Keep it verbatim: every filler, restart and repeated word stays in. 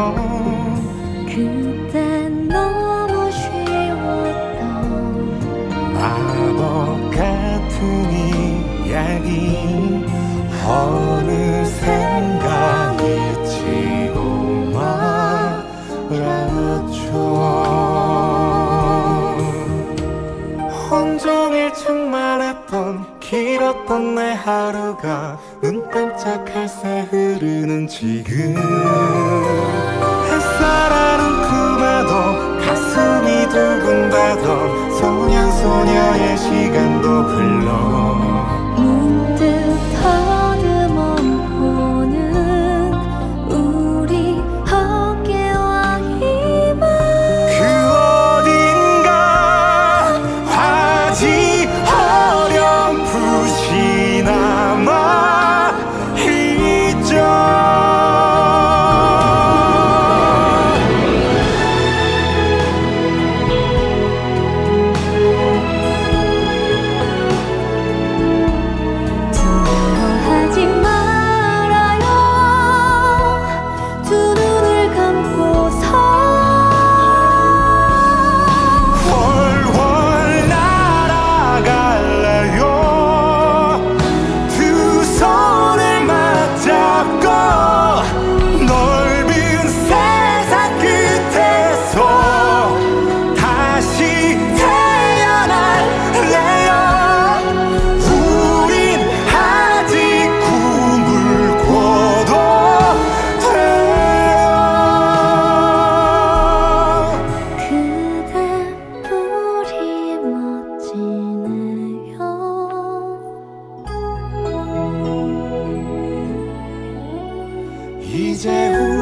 그땐 너무 쉬웠던 마법 같은 이야기 어느샌가 잊히고 말았죠. 온종일 충만했던 길었던 내 하루가 눈 깜짝할 새 흐르는 지금 햇살하는 꿈에도 가슴이 두근대던 소년소녀의 시간도 흘러 문득 더듬어 보는 우리 어깨와 이마 그 어딘가 화지 어렴풋이 남아있죠. 두려워하지 말아요. 두 눈을 감고서 훨훨 날아갈래요. 두 손을 맞잡고 넓은 세상 끝에서 다시 태어날래요. 우린 아직 꿈을 꿔도 돼요. 그대 우리 멋지네요. 이제 우리